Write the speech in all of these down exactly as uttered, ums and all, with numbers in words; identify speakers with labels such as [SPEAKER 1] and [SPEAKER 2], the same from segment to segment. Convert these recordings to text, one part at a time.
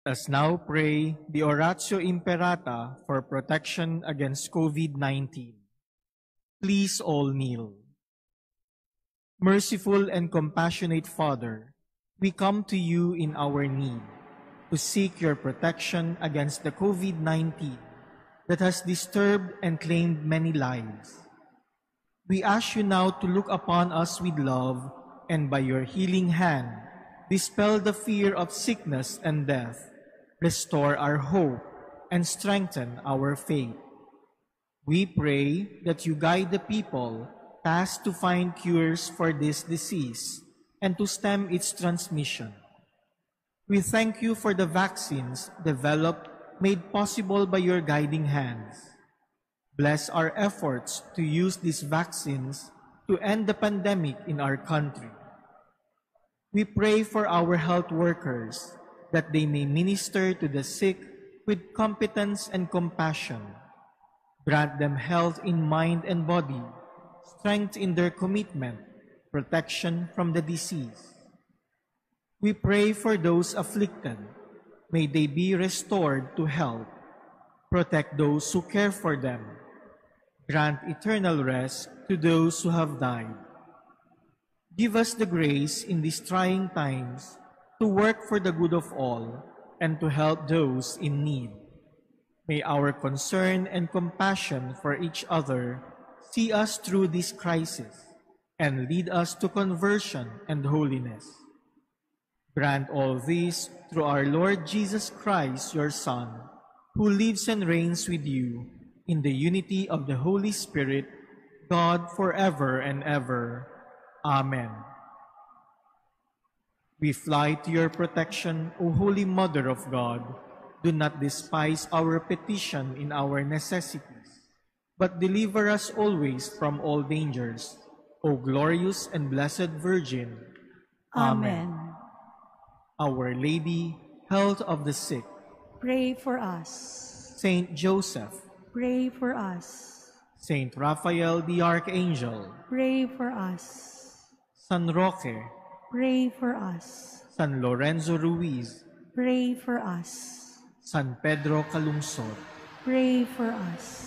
[SPEAKER 1] Let us now pray the Oratio Imperata for protection against COVID nineteen. Please all kneel. Merciful and compassionate Father, we come to you in our need to seek your protection against the COVID nineteen that has disturbed and claimed many lives. We ask you now to look upon us with love and by your healing hand, dispel the fear of sickness and death, restore our hope, and strengthen our faith. We pray that you guide the people tasked to find cures for this disease and to stem its transmission. We thank you for the vaccines developed, made possible by your guiding hands. Bless our efforts to use these vaccines to end the pandemic in our country. We pray for our health workers, that they may minister to the sick with competence and compassion. Grant them health in mind and body, strength in their commitment, protection from the disease. We pray for those afflicted. May they be restored to health. Protect those who care for them. Grant eternal rest to those who have died. Give us the grace in these trying times to work for the good of all and to help those in need. May our concern and compassion for each other see us through this crisis and lead us to conversion and holiness. Grant all this through our Lord Jesus Christ, your Son, who lives and reigns with you in the unity of the Holy Spirit, God forever and ever. Amen. We fly to your protection, O Holy Mother of God. Do not despise our petition in our necessities, but deliver us always from all dangers, O glorious and blessed Virgin.
[SPEAKER 2] Amen.
[SPEAKER 1] Amen. Our Lady, health of the sick,
[SPEAKER 2] Pray for us.
[SPEAKER 1] Saint Joseph,
[SPEAKER 2] Pray for us.
[SPEAKER 1] Saint Raphael the Archangel,
[SPEAKER 2] Pray for us.
[SPEAKER 1] San Roque,
[SPEAKER 2] Pray for us.
[SPEAKER 1] San Lorenzo Ruiz,
[SPEAKER 2] Pray for us.
[SPEAKER 1] San Pedro Calungsod,
[SPEAKER 2] Pray for us.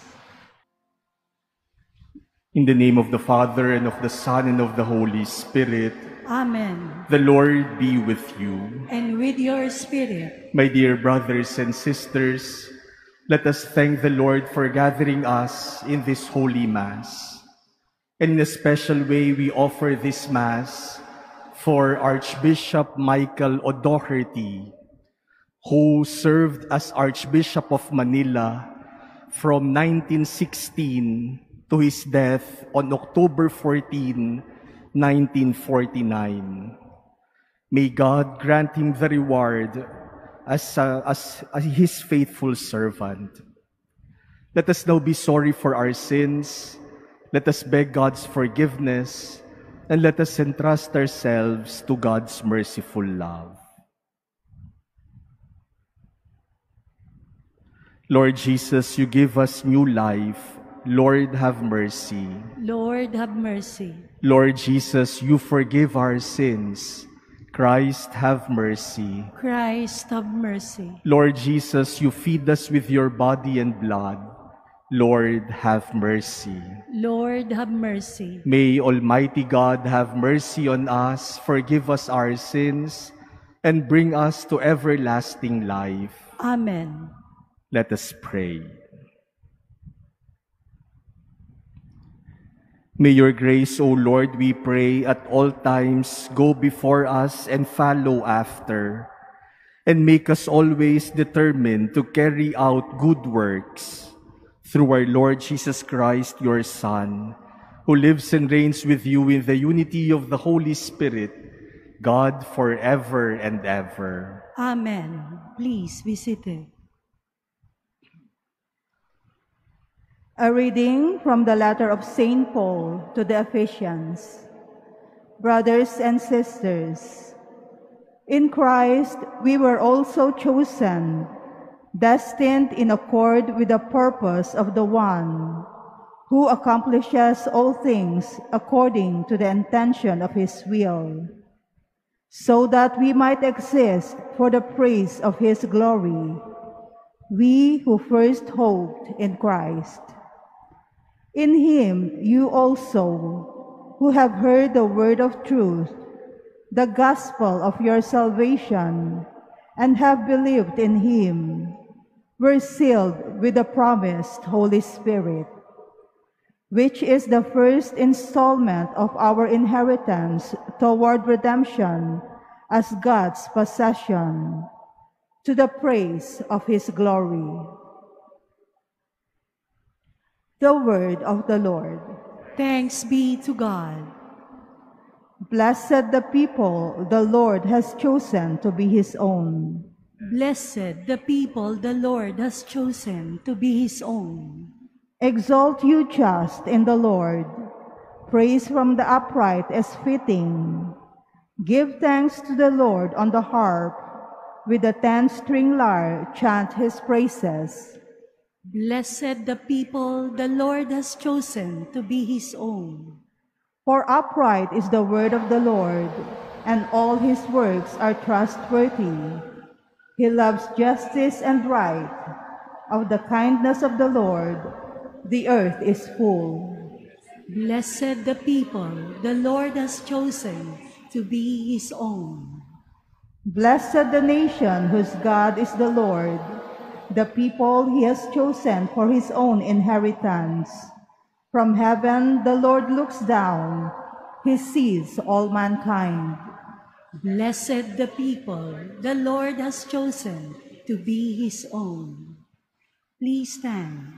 [SPEAKER 3] In the name of the Father, and of the Son, and of the Holy Spirit.
[SPEAKER 2] Amen.
[SPEAKER 3] The Lord be with you.
[SPEAKER 2] And with your spirit.
[SPEAKER 3] My dear brothers and sisters, let us thank the Lord for gathering us in this Holy Mass. And in a special way, we offer this Mass for Archbishop Michael O'Doherty, who served as Archbishop of Manila from nineteen sixteen to his death on October fourteenth, nineteen forty-nine. May God grant him the reward as, uh, as, as his faithful servant. Let us now be sorry for our sins. Let us beg God's forgiveness, and let us entrust ourselves to God's merciful love. Lord Jesus, you give us new life. Lord, have mercy.
[SPEAKER 2] Lord, have mercy.
[SPEAKER 3] Lord Jesus, you forgive our sins. Christ, have mercy.
[SPEAKER 2] Christ, have mercy.
[SPEAKER 3] Lord Jesus, you feed us with your body and blood. Lord, have mercy.
[SPEAKER 2] Lord, have mercy.
[SPEAKER 3] May Almighty God have mercy on us, forgive us our sins, and bring us to everlasting life.
[SPEAKER 2] Amen.
[SPEAKER 3] Let us pray. May your grace, O Lord, we pray, at all times go before us and follow after, and make us always determined to carry out good works. Through our Lord Jesus Christ, your Son, who lives and reigns with you in the unity of the Holy Spirit, God forever and ever.
[SPEAKER 2] Amen. Please be seated.
[SPEAKER 4] A reading from the letter of Saint Paul to the Ephesians. Brothers and sisters, in Christ we were also chosen, destined in accord with the purpose of the one who accomplishes all things according to the intention of his will, so that we might exist for the praise of his glory, we who first hoped in Christ. In him you also, who have heard the word of truth, the gospel of your salvation, and have believed in him, were sealed with the promised Holy Spirit, which is the first installment of our inheritance toward redemption as God's possession, to the praise of his glory. The word of the Lord.
[SPEAKER 2] Thanks be to God.
[SPEAKER 4] Blessed the people the Lord has chosen to be his own.
[SPEAKER 2] Blessed the people the Lord has chosen to be his own.
[SPEAKER 4] Exalt you just in the Lord. Praise from the upright is fitting. Give thanks to the Lord on the harp. With the ten-string lyre chant his praises.
[SPEAKER 2] Blessed the people the Lord has chosen to be his own.
[SPEAKER 4] For upright is the word of the Lord, and all his works are trustworthy. He loves justice and right. Of the kindness of the Lord, the earth is full.
[SPEAKER 2] Blessed the people the Lord has chosen to be his own.
[SPEAKER 4] Blessed the nation whose God is the Lord, the people he has chosen for his own inheritance. From heaven the Lord looks down, he sees all mankind.
[SPEAKER 2] Blessed the people the Lord has chosen to be his own. Please stand.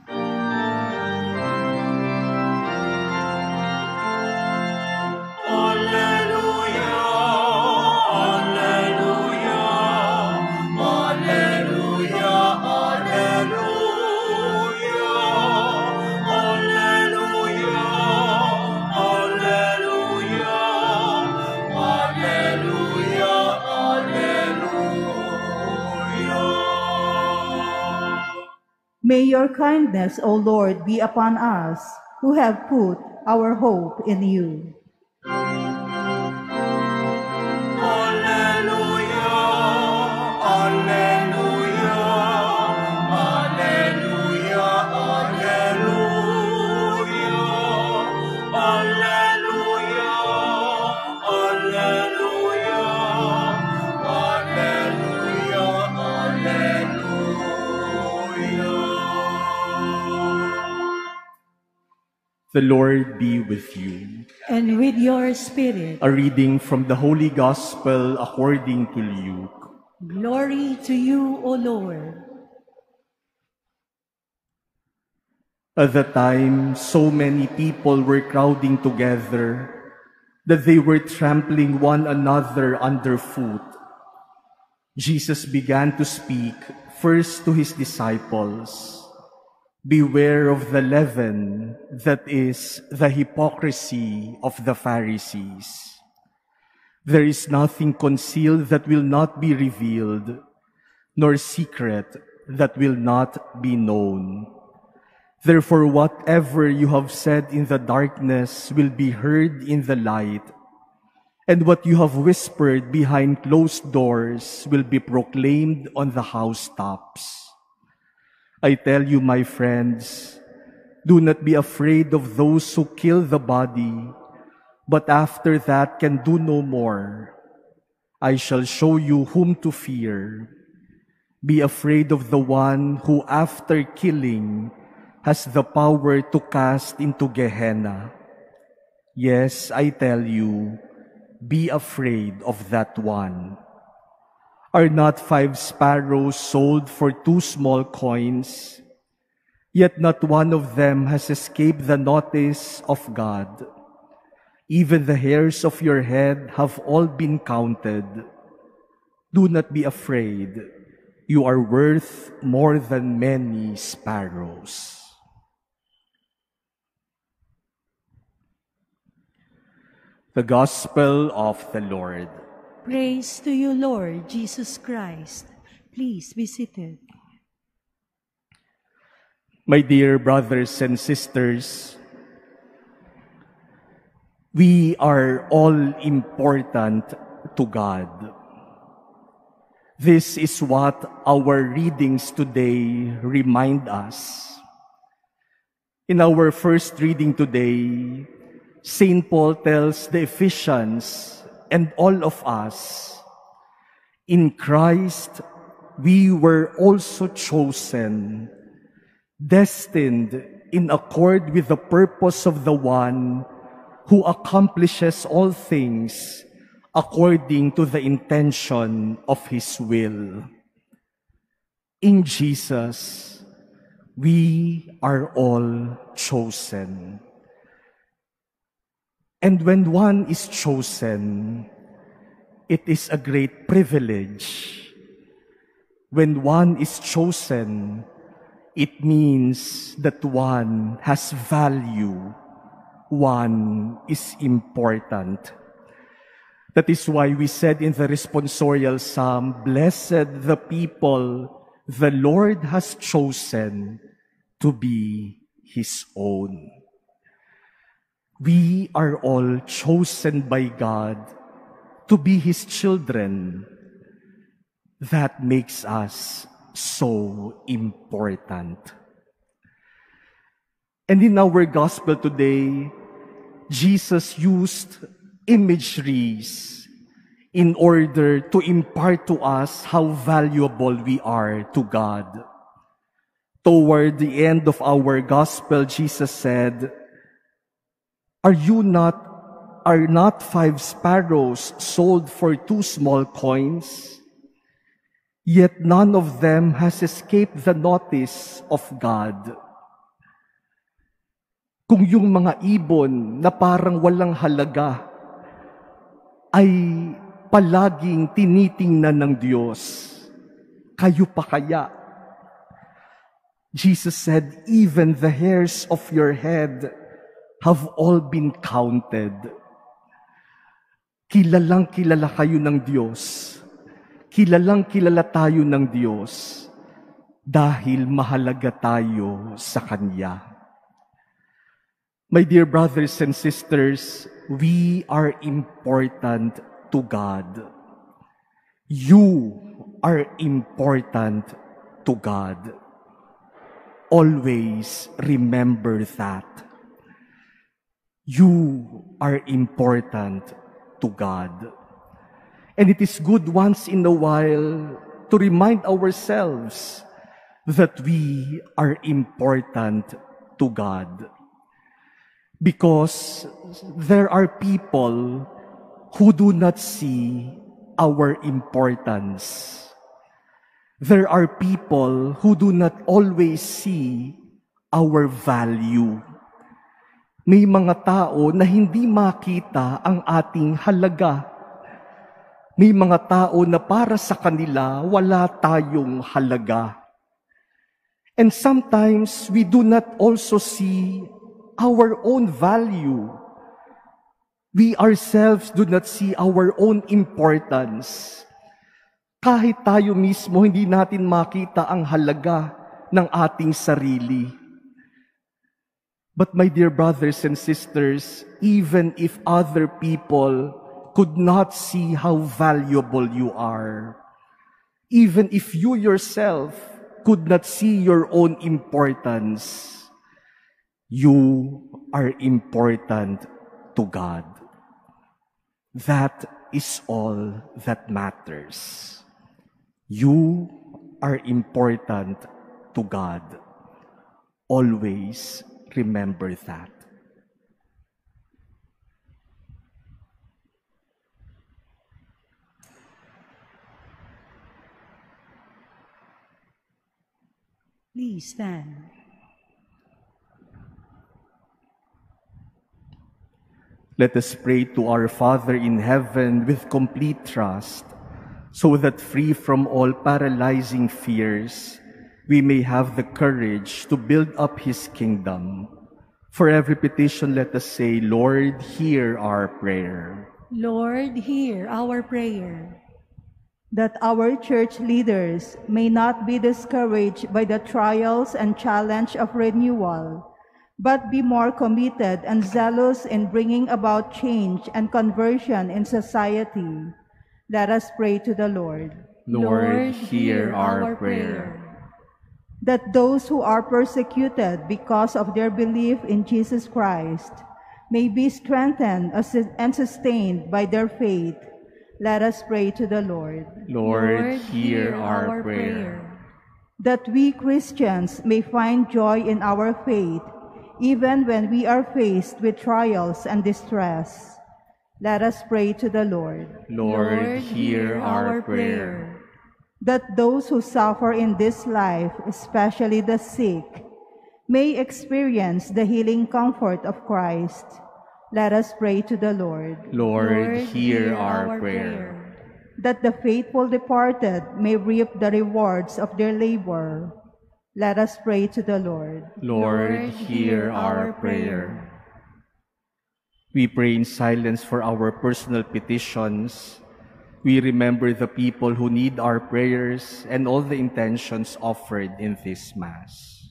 [SPEAKER 4] May your kindness, O Lord, be upon us, who have put our hope in you.
[SPEAKER 3] The Lord be with you.
[SPEAKER 2] And with your spirit.
[SPEAKER 3] A reading from the Holy Gospel according to Luke.
[SPEAKER 2] Glory to you, O Lord.
[SPEAKER 3] At the time, so many people were crowding together that they were trampling one another underfoot. Jesus began to speak first to his disciples. Beware of the leaven, that is, the hypocrisy of the Pharisees. There is nothing concealed that will not be revealed, nor secret that will not be known. Therefore, whatever you have said in the darkness will be heard in the light, and what you have whispered behind closed doors will be proclaimed on the housetops. I tell you, my friends, do not be afraid of those who kill the body, but after that can do no more. I shall show you whom to fear. Be afraid of the one who, after killing, has the power to cast into Gehenna. Yes, I tell you, be afraid of that one. Are not five sparrows sold for two small coins? Yet not one of them has escaped the notice of God. Even the hairs of your head have all been counted. Do not be afraid. You are worth more than many sparrows. The Gospel of the Lord.
[SPEAKER 2] Praise to you, Lord Jesus Christ. Please be seated.
[SPEAKER 3] My dear brothers and sisters, we are all important to God. This is what our readings today remind us. In our first reading today, Saint Paul tells the Ephesians and all of us, in Christ we were also chosen, destined in accord with the purpose of the one who accomplishes all things according to the intention of His will. In Jesus, we are all chosen. And when one is chosen, it is a great privilege. When one is chosen, it means that one has value. One is important. That is why we said in the responsorial psalm, "Blessed the people the Lord has chosen to be His own." We are all chosen by God to be His children. That makes us so important. And in our gospel today, Jesus used imageries in order to impart to us how valuable we are to God. Toward the end of our gospel, Jesus said, Are you not, are not five sparrows sold for two small coins? Yet none of them has escaped the notice of God. Kung yung mga ibon na parang walang halaga ay palaging tinitingnan ng Diyos, kayo pa kaya? Jesus said, even the hairs of your head have all been counted. Kilalang kilala kayo ng Diyos. Kilalang kilala tayo ng Diyos dahil mahalaga tayo sa Kanya. My dear brothers and sisters, we are important to God. You are important to God. Always remember that. You are important to God. And it is good once in a while to remind ourselves that we are important to God. Because there are people who do not see our importance. There are people who do not always see our value. May mga tao na hindi makita ang ating halaga. May mga tao na para sa kanila wala tayong halaga. And sometimes we do not also see our own value. We ourselves do not see our own importance. Kahit tayo mismo, hindi natin makita ang halaga ng ating sarili. But my dear brothers and sisters, even if other people could not see how valuable you are, even if you yourself could not see your own importance, you are important to God. That is all that matters. You are important to God. Always remember that.
[SPEAKER 2] Please stand.
[SPEAKER 3] Let us pray to our Father in heaven with complete trust, so that free from all paralyzing fears, we may have the courage to build up His kingdom. For every petition, let us say, Lord, hear our prayer.
[SPEAKER 2] Lord, hear our prayer.
[SPEAKER 4] That our church leaders may not be discouraged by the trials and challenge of renewal, but be more committed and zealous in bringing about change and conversion in society. Let us pray to the Lord.
[SPEAKER 3] Lord, hear our prayer.
[SPEAKER 4] That those who are persecuted because of their belief in Jesus Christ may be strengthened and sustained by their faith, let us pray to the Lord.
[SPEAKER 3] Lord, hear our prayer.
[SPEAKER 4] That we Christians may find joy in our faith, even when we are faced with trials and distress, let us pray to the Lord.
[SPEAKER 3] Lord, hear our prayer.
[SPEAKER 4] That those who suffer in this life, especially the sick, may experience the healing comfort of Christ, let us pray to the Lord.
[SPEAKER 3] Lord, hear our prayer.
[SPEAKER 4] That the faithful departed may reap the rewards of their labor, let us pray to the Lord.
[SPEAKER 3] Lord, hear our prayer. We pray in silence for our personal petitions. We remember the people who need our prayers and all the intentions offered in this Mass.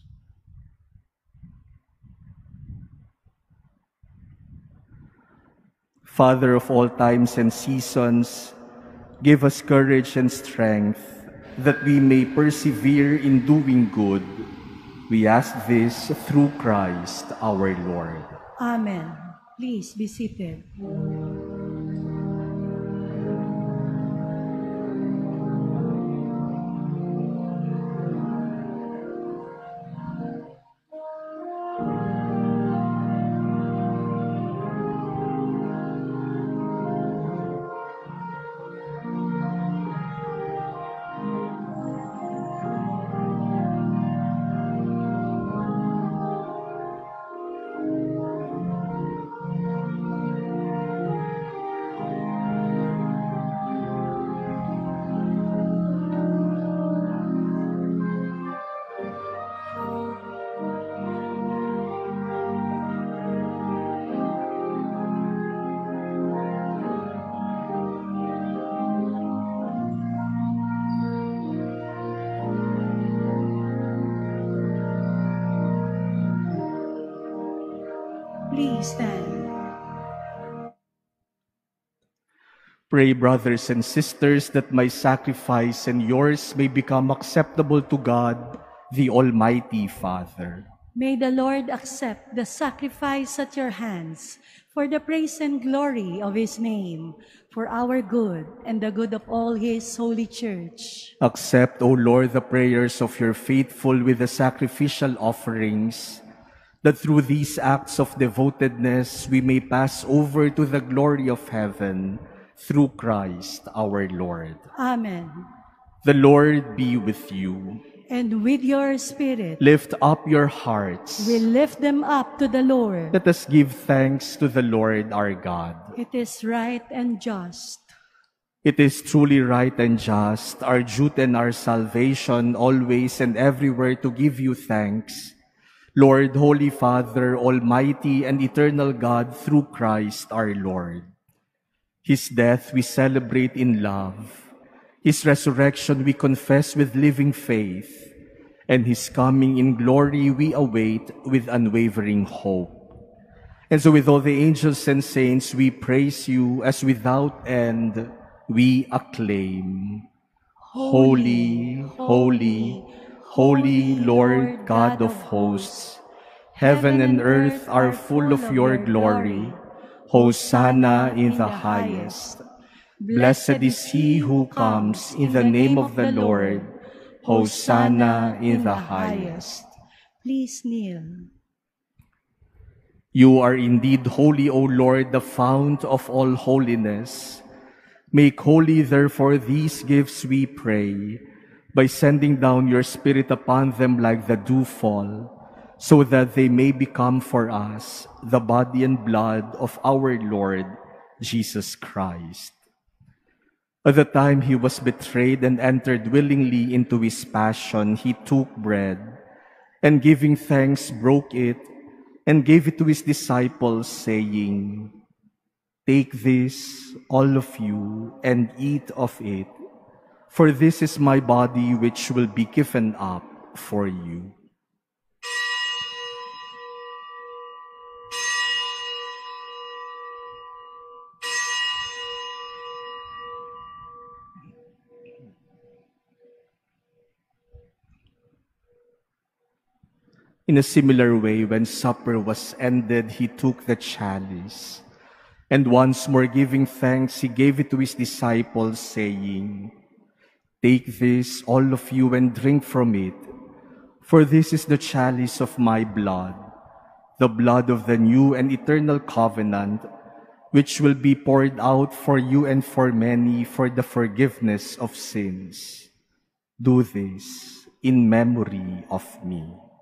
[SPEAKER 3] Father of all times and seasons, give us courage and strength that we may persevere in doing good. We ask this through Christ our Lord.
[SPEAKER 2] Amen. Please be seated. Please stand.
[SPEAKER 3] Pray, brothers and sisters, that my sacrifice and yours may become acceptable to God, the Almighty Father.
[SPEAKER 2] May the Lord accept the sacrifice at your hands for the praise and glory of his name, for our good and the good of all his holy church.
[SPEAKER 3] Accept, O Lord, the prayers of your faithful with the sacrificial offerings, that through these acts of devotedness we may pass over to the glory of heaven, through Christ our Lord.
[SPEAKER 2] Amen.
[SPEAKER 3] The Lord be with you.
[SPEAKER 2] And with your spirit.
[SPEAKER 3] Lift up your hearts.
[SPEAKER 2] We lift them up to the Lord.
[SPEAKER 3] Let us give thanks to the Lord our God.
[SPEAKER 2] It is right and just.
[SPEAKER 3] It is truly right and just, our duty and our salvation, always and everywhere to give you thanks, Lord, Holy Father, Almighty and eternal God, through Christ our Lord. His death we celebrate in love. His resurrection we confess with living faith. And his coming in glory we await with unwavering hope. And so with all the angels and saints we praise you, as without end we acclaim. Holy, holy, holy Lord God of hosts, heaven and earth are full of your glory. Hosanna in the highest. Blessed is he who comes in the name of the Lord. Hosanna in the highest.
[SPEAKER 2] Please kneel.
[SPEAKER 3] You are indeed holy, O Lord, the fount of all holiness. Make holy, therefore, these gifts, we pray, by sending down your Spirit upon them like the dewfall, so that they may become for us the body and blood of our Lord Jesus Christ. At the time he was betrayed and entered willingly into his passion, he took bread, and giving thanks, broke it, and gave it to his disciples, saying, "Take this, all of you, and eat of it, for this is my body which will be given up for you." In a similar way, when supper was ended, he took the chalice, and once more giving thanks, he gave it to his disciples, saying, "Take this, all of you, and drink from it, for this is the chalice of my blood, the blood of the new and eternal covenant, which will be poured out for you and for many for the forgiveness of sins. Do this in memory of me."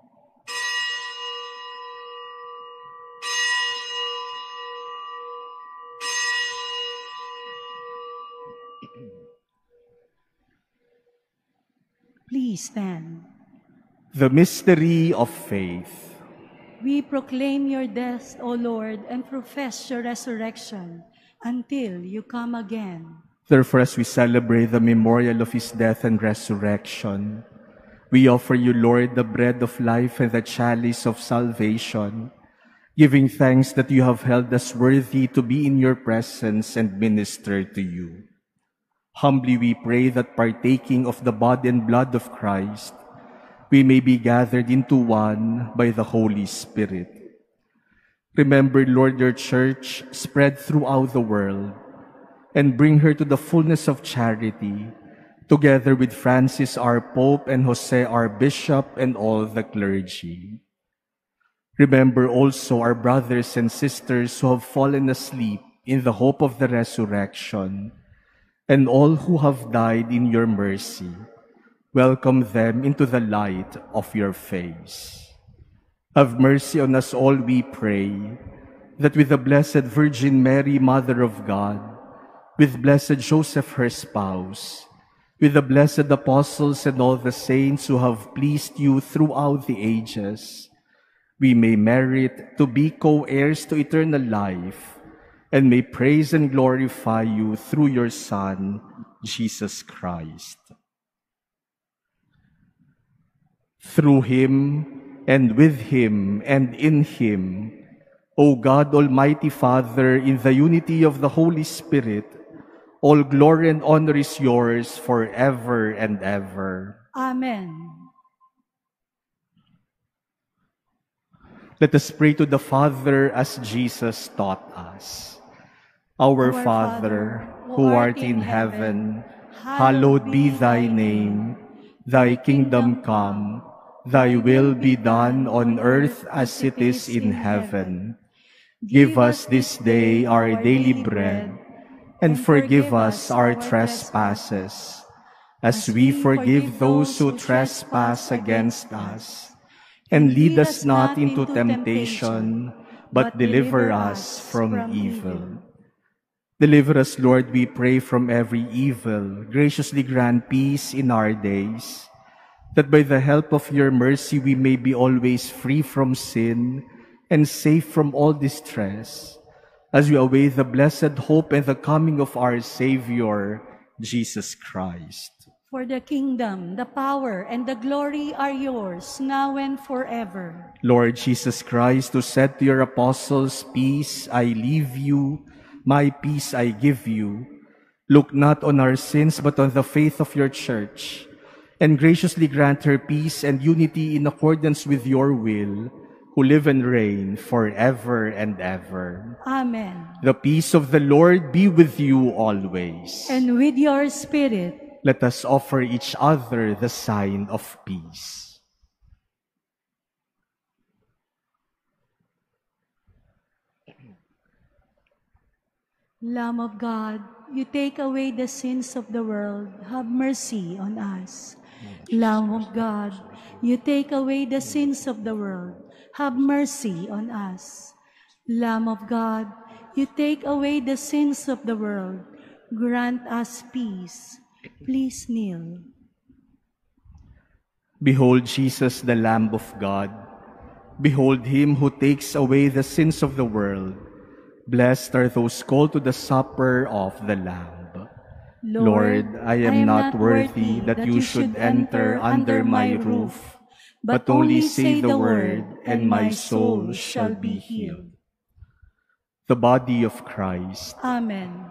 [SPEAKER 2] Please stand.
[SPEAKER 3] The mystery of faith.
[SPEAKER 2] We proclaim your death, O Lord, and profess your resurrection until you come again.
[SPEAKER 3] Therefore, as we celebrate the memorial of his death and resurrection, we offer you, Lord, the bread of life and the chalice of salvation, giving thanks that you have held us worthy to be in your presence and minister to you. Humbly we pray that, partaking of the body and blood of Christ, we may be gathered into one by the Holy Spirit. Remember, Lord, your church spread throughout the world, and bring her to the fullness of charity, together with Francis our Pope and Jose our Bishop and all the clergy. Remember also our brothers and sisters who have fallen asleep in the hope of the resurrection, and all who have died in your mercy. Welcome them into the light of your face. Have mercy on us all, we pray, that with the Blessed Virgin Mary, Mother of God, with blessed Joseph, her spouse, with the blessed apostles and all the saints who have pleased you throughout the ages, we may merit to be co-heirs to eternal life, and may praise and glorify you through your Son, Jesus Christ. Through him, and with him, and in him, O God, Almighty Father, in the unity of the Holy Spirit, all glory and honor is yours forever and ever.
[SPEAKER 2] Amen.
[SPEAKER 3] Let us pray to the Father as Jesus taught us. Our,
[SPEAKER 2] Our
[SPEAKER 3] Father, who art in heaven, hallowed be thy name. Thy kingdom come, thy will be done on earth as it is in heaven. Give us this day our daily bread, and forgive us our trespasses, as we forgive those who trespass against us. And lead us not into temptation, but deliver us from evil. Deliver us, Lord, we pray, from every evil. Graciously grant peace in our days, that by the help of your mercy we may be always free from sin and safe from all distress, as we await the blessed hope and the coming of our Savior, Jesus Christ.
[SPEAKER 2] For the kingdom, the power, and the glory are yours, now and forever.
[SPEAKER 3] Lord Jesus Christ, who said to your apostles, "Peace I leave you, my peace I give you," look not on our sins, but on the faith of your church, and graciously grant her peace and unity in accordance with your will, who live and reign forever and ever.
[SPEAKER 2] Amen.
[SPEAKER 3] The peace of the Lord be with you always.
[SPEAKER 2] And with your spirit.
[SPEAKER 3] Let us offer each other the sign of peace.
[SPEAKER 2] Lamb of God, you take away the sins of the world, have mercy on us. Lamb of God, you take away the sins of the world, have mercy on us. Lamb of God, you take away the sins of the world, grant us peace. Please kneel.
[SPEAKER 3] Behold Jesus, the Lamb of God. Behold him who takes away the sins of the world. Blessed are those called to the supper of the Lamb. Lord, I am not worthy that you should enter under my roof, but only say the word, and my soul shall be healed. The body of Christ.
[SPEAKER 2] Amen.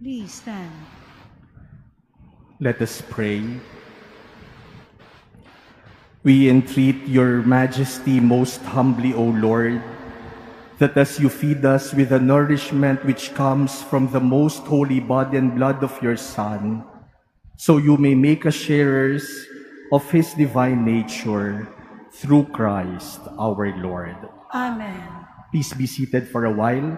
[SPEAKER 2] Please stand.
[SPEAKER 3] Let us pray. We entreat your majesty most humbly, O Lord, that as you feed us with the nourishment which comes from the most holy body and blood of your Son, so you may make us sharers of his divine nature through Christ our Lord.
[SPEAKER 2] Amen.
[SPEAKER 3] Please be seated for a while.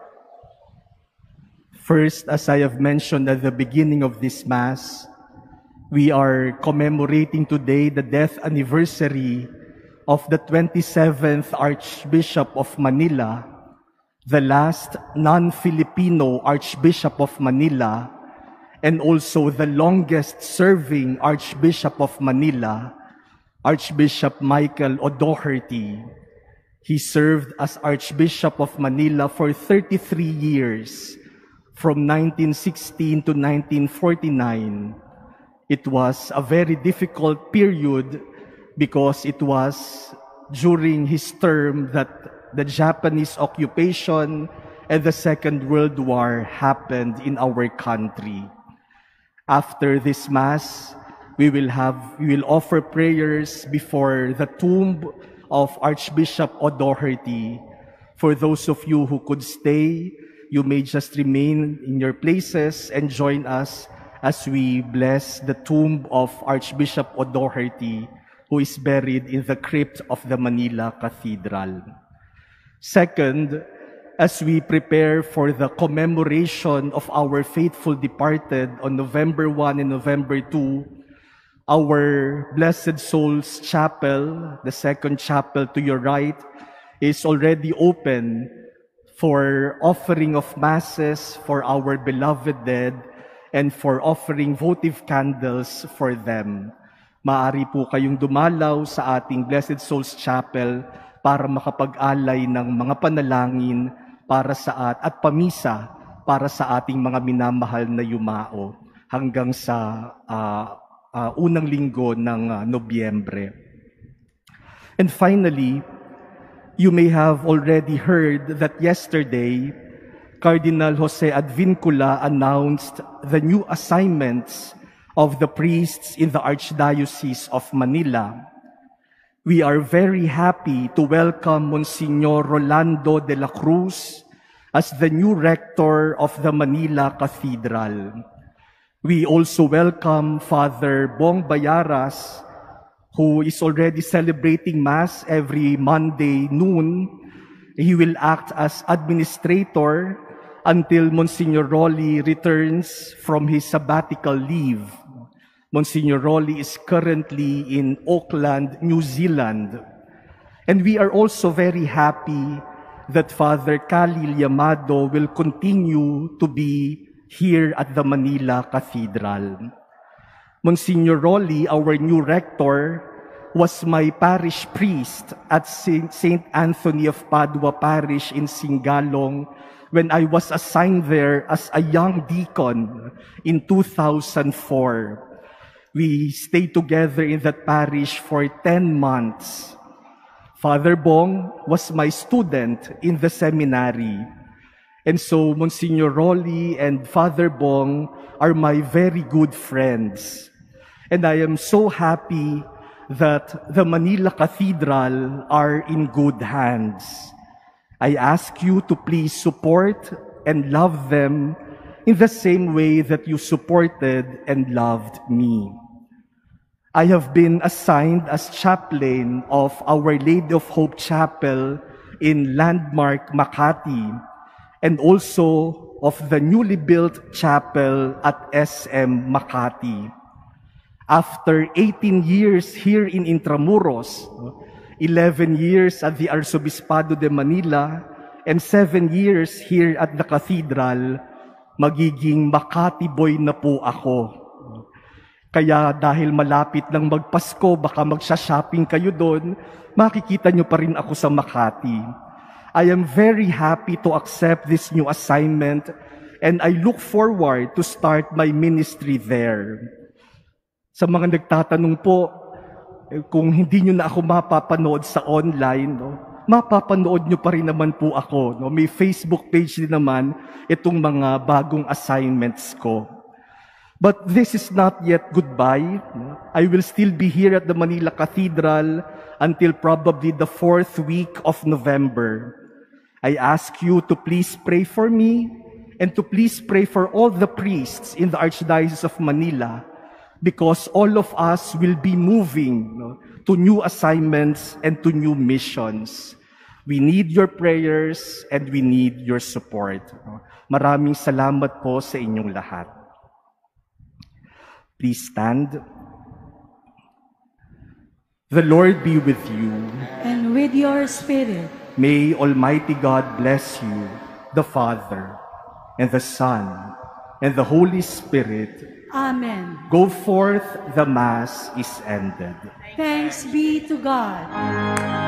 [SPEAKER 3] First, as I have mentioned at the beginning of this Mass, we are commemorating today the death anniversary of the twenty-seventh Archbishop of Manila, the last non-Filipino Archbishop of Manila, and also the longest-serving Archbishop of Manila, Archbishop Michael O'Doherty. He served as Archbishop of Manila for thirty-three years, from nineteen sixteen to nineteen forty-nine. It was a very difficult period because it was during his term that the Japanese occupation and the Second World War happened in our country. After this Mass, we will have we will offer prayers before the tomb of Archbishop O'Doherty. For those of you who could stay, you may just remain in your places and join us as we bless the tomb of Archbishop O'Doherty, who is buried in the crypt of the Manila Cathedral. Second, as we prepare for the commemoration of our faithful departed on November first and November second, our Blessed Souls Chapel, the second chapel to your right, is already open for offering of masses for our beloved dead and for offering votive candles for them. Maaari po kayong dumalaw sa ating Blessed Souls Chapel para makapag-alay ng mga panalangin para sa at, at pamisa para sa ating mga minamahal na yumao hanggang sa uh, uh, unang linggo ng uh, Nobyembre. And finally, you may have already heard that yesterday, Cardinal Jose Advincula announced the new assignments of the priests in the Archdiocese of Manila. We are very happy to welcome Monsignor Rolando de la Cruz as the new rector of the Manila Cathedral. We also welcome Father Bong Bayaras, who is already celebrating Mass every Monday noon. He will act as administrator until Monsignor Rolly returns from his sabbatical leave. Monsignor Rolly is currently in Auckland, New Zealand. And we are also very happy that Father Khalil Yamado will continue to be here at the Manila Cathedral. Monsignor Rolly, our new rector, was my parish priest at Saint Anthony of Padua Parish in Singalong when I was assigned there as a young deacon in two thousand four. We stayed together in that parish for ten months. Father Bong was my student in the seminary. And so Monsignor Rolly and Father Bong are my very good friends. And I am so happy that the Manila Cathedral are in good hands. I ask you to please support and love them in the same way that you supported and loved me. I have been assigned as chaplain of Our Lady of Hope Chapel in Landmark, Makati, and also of the newly built chapel at S M Makati. After eighteen years here in Intramuros, eleven years at the Arzobispado de Manila, and seven years here at the Cathedral, magiging Makati boy na po ako. Kaya dahil malapit lang magpasko, baka magsha-shopping kayo doon, makikita nyo pa rin ako sa Makati. I am very happy to accept this new assignment, and I look forward to start my ministry there. Sa mga nagtatanong po, kung hindi nyo na ako mapapanood sa online, no? mapapanood nyo pa rin naman po ako. No? May Facebook page din naman itong mga bagong assignments ko. But this is not yet goodbye. No? I will still be here at the Manila Cathedral until probably the fourth week of November. I ask you to please pray for me and to please pray for all the priests in the Archdiocese of Manila, because all of us will be moving no, to new assignments and to new missions. We need your prayers and we need your support. Maraming salamat po sa inyong lahat. Please stand. The Lord be with you.
[SPEAKER 2] And with your spirit.
[SPEAKER 3] May Almighty God bless you, the Father, and the Son, and the Holy Spirit.
[SPEAKER 2] Amen.
[SPEAKER 3] Go forth, the Mass is ended.
[SPEAKER 2] Thanks be to God.